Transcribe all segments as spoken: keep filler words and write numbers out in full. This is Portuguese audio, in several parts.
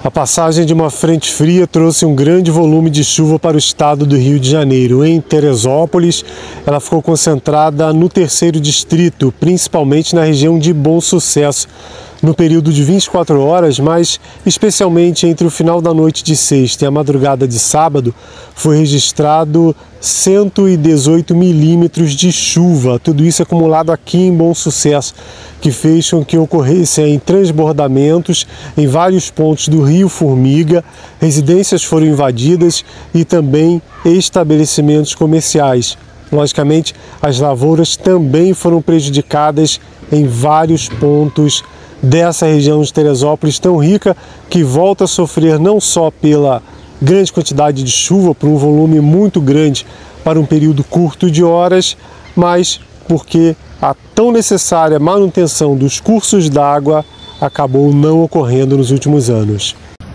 A passagem de uma frente fria trouxe um grande volume de chuva para o estado do Rio de Janeiro. Em Teresópolis, ela ficou concentrada no terceiro distrito, principalmente na região de Bom Sucesso, no período de vinte e quatro horas, mas especialmente entre o final da noite de sexta e a madrugada de sábado, foi registrado cento e dezoito milímetros de chuva, tudo isso acumulado aqui em Bom Sucesso, que fez com que ocorressem transbordamentos em vários pontos do Rio Formiga, residências foram invadidas e também estabelecimentos comerciais. Logicamente, as lavouras também foram prejudicadas em vários pontos dessa região de Teresópolis tão rica, que volta a sofrer não só pela grande quantidade de chuva, por um volume muito grande para um período curto de horas, mas porque a tão necessária manutenção dos cursos d'água acabou não ocorrendo nos últimos anos.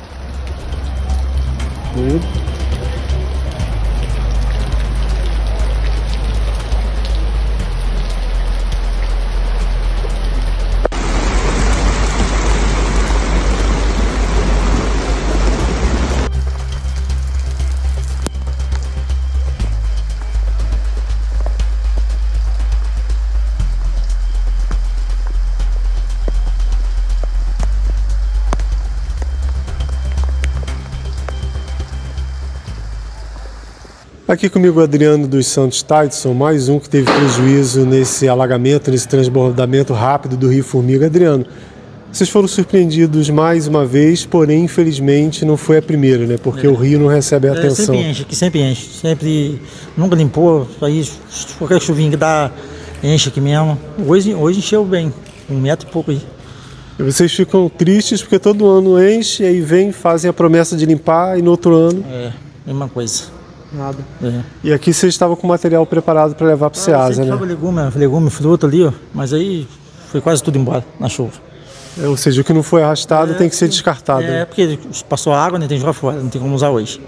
Aqui comigo o Adriano dos Santos Tadson, mais um que teve prejuízo nesse alagamento, nesse transbordamento rápido do Rio Formiga. Adriano, vocês foram surpreendidos mais uma vez, porém infelizmente não foi a primeira, né? Porque é. o rio não recebe a é, atenção. Sempre enche, aqui sempre enche, sempre, nunca limpou, aí qualquer chuvinha que dá, enche aqui mesmo. Hoje, hoje encheu bem, um metro e pouco aí. E vocês ficam tristes porque todo ano enche, aí vem, fazem a promessa de limpar e no outro ano... É, mesma coisa. Nada. É. E aqui você estava com o material preparado para levar para o Ceasa, né? Legume, legume, fruta ali, ó, mas aí foi quase tudo embora na chuva. É, ou seja, o que não foi arrastado é, tem que ser descartado. É, né? porque passou água, né, tem que jogar fora, não tem como usar hoje.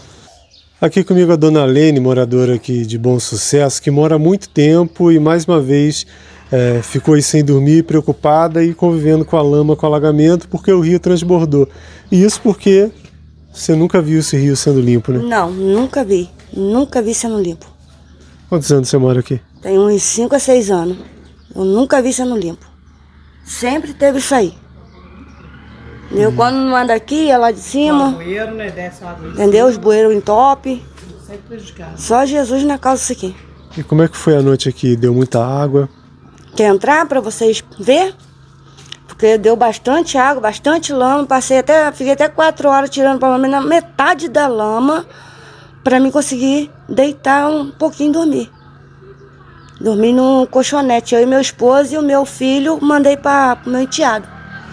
Aqui comigo a dona Lene, moradora aqui de Bom Sucesso, que mora há muito tempo e mais uma vez é, ficou aí sem dormir, preocupada e convivendo com a lama, com o alagamento, porque o rio transbordou. E isso porque... Você nunca viu esse rio sendo limpo, né? Não, nunca vi. Nunca vi sendo limpo. Quantos anos você mora aqui? Tem uns cinco a seis anos. Eu nunca vi sendo limpo. Sempre teve isso aí. Eu, hum. quando não anda aqui, é lá de cima. Bueiro, né? Desce lá de entendeu? Os bueiros em top. Sempre prejudicado. Só Jesus na causa disso aqui. E como é que foi a noite aqui? Deu muita água? Quer entrar para vocês ver? Porque deu bastante água, bastante lama, passei até, fiquei até quatro horas tirando pelo menos metade da lama para mim conseguir deitar um pouquinho e dormir. Dormi num colchonete, eu e meu esposo e o meu filho mandei para o meu enteado.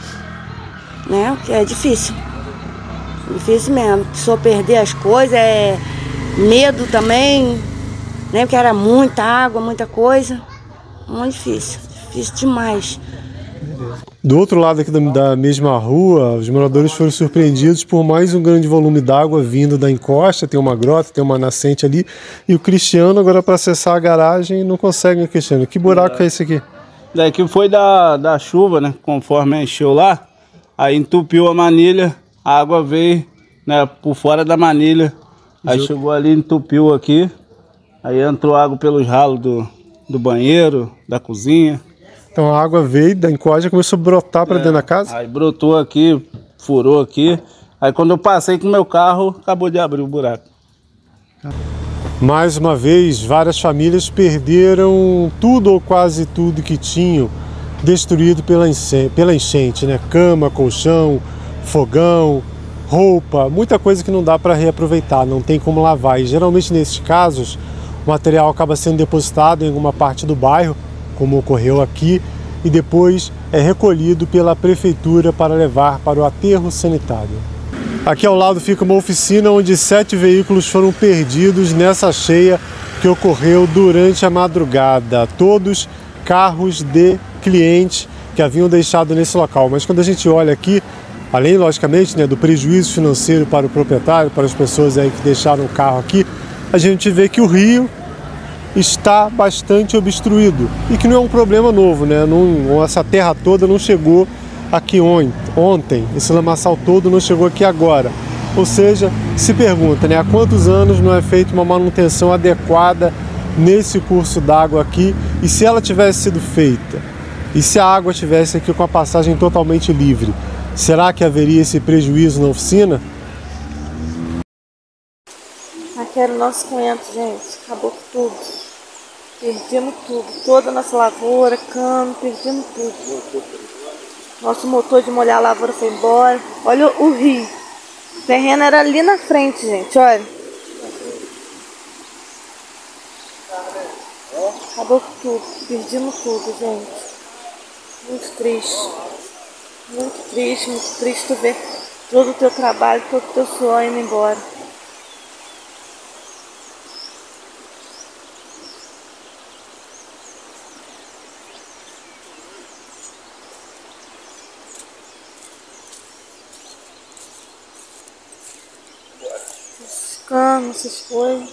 Né? Porque é difícil, difícil mesmo, só perder as coisas, é medo também, né? Porque era muita água, muita coisa, muito difícil, difícil demais. Do outro lado aqui da mesma rua, os moradores foram surpreendidos por mais um grande volume d'água vindo da encosta. Tem uma grota, tem uma nascente ali. E o Cristiano, agora para acessar a garagem, não consegue, né, Cristiano? Que buraco é, é esse aqui? Daqui foi da, da chuva, né? Conforme encheu lá, aí entupiu a manilha, a água veio, né, por fora da manilha. Aí Ju... chegou ali, entupiu aqui. Aí entrou água pelos ralos do, do banheiro, da cozinha. Então a água veio da encosta e começou a brotar para é, dentro da casa? Aí brotou aqui, furou aqui. Aí quando eu passei com o meu carro, acabou de abrir o buraco. Mais uma vez, várias famílias perderam tudo ou quase tudo que tinham destruído pela enchente, pela enchente, né? Cama, colchão, fogão, roupa, muita coisa que não dá para reaproveitar, não tem como lavar. E geralmente nesses casos, o material acaba sendo depositado em alguma parte do bairro, como ocorreu aqui, e depois é recolhido pela prefeitura para levar para o aterro sanitário. Aqui ao lado fica uma oficina onde sete veículos foram perdidos nessa cheia que ocorreu durante a madrugada. Todos carros de clientes que haviam deixado nesse local. Mas quando a gente olha aqui, além logicamente, né, do prejuízo financeiro para o proprietário, para as pessoas aí que deixaram o carro aqui, a gente vê que o rio está bastante obstruído e que não é um problema novo, né? Não, essa terra toda não chegou aqui ontem, esse lamaçal todo não chegou aqui agora. Ou seja, se pergunta, né, há quantos anos não é feita uma manutenção adequada nesse curso d'água aqui, e se ela tivesse sido feita, e se a água estivesse aqui com a passagem totalmente livre, será que haveria esse prejuízo na oficina? Aqui era o nosso quinhentos, gente, acabou com tudo, perdemos tudo, toda a nossa lavoura, cano, perdemos tudo. Nosso motor de molhar a lavoura foi embora, olha o rio. O terreno era ali na frente, gente, olha. Acabou com tudo, perdemos tudo, gente. Muito triste. Muito triste, muito triste tu ver todo o teu trabalho, todo o teu suor indo embora. Esses canos, essas coisas.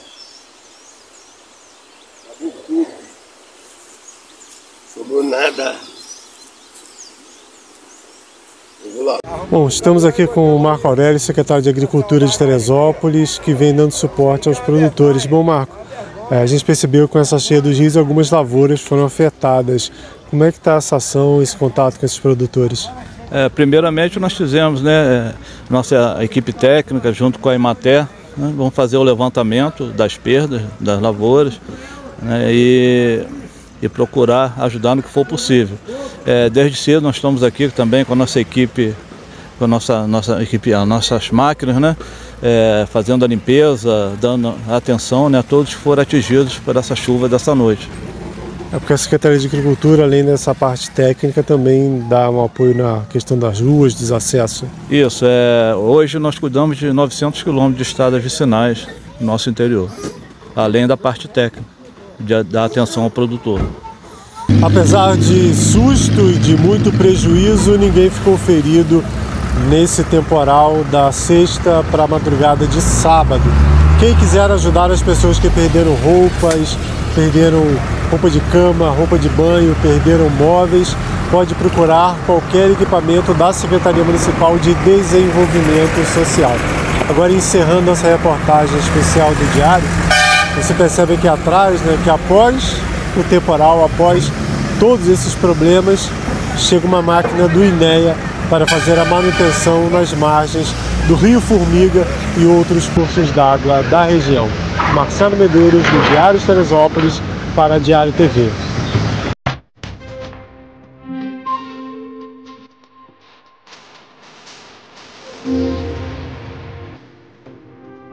Sobrou nada. Bom, estamos aqui com o Marco Aurélio, secretário de Agricultura de Teresópolis, que vem dando suporte aos produtores. Bom, Marco, a gente percebeu que com essa cheia dos rios algumas lavouras foram afetadas. Como é que está essa ação, esse contato com esses produtores? É, primeiramente nós fizemos, né, nossa equipe técnica junto com a Emater, né, vamos fazer o levantamento das perdas das lavouras, né, e, e procurar ajudar no que for possível. É, desde cedo nós estamos aqui também com a nossa equipe, com a nossa, nossa equipe, as nossas máquinas, né, é, fazendo a limpeza, dando atenção, né, a todos que foram atingidos por essa chuva dessa noite. É porque a Secretaria de Agricultura, além dessa parte técnica, também dá um apoio na questão das ruas, dos acessos. Isso, é, hoje nós cuidamos de novecentos quilômetros de estradas vicinais no nosso interior, além da parte técnica, de dar atenção ao produtor. Apesar de susto e de muito prejuízo, ninguém ficou ferido nesse temporal da sexta para a madrugada de sábado. Quem quiser ajudar as pessoas que perderam roupas, perderam roupa de cama, roupa de banho, perderam móveis, pode procurar qualquer equipamento da Secretaria Municipal de Desenvolvimento Social. Agora, encerrando essa reportagem especial do Diário, você percebe aqui atrás, né, que após o temporal, após todos esses problemas, chega uma máquina do INEA para fazer a manutenção nas margens do Rio Formiga e outros cursos d'água da região. Marcelo Medeiros, do Diário de Teresópolis, para a Diário T V.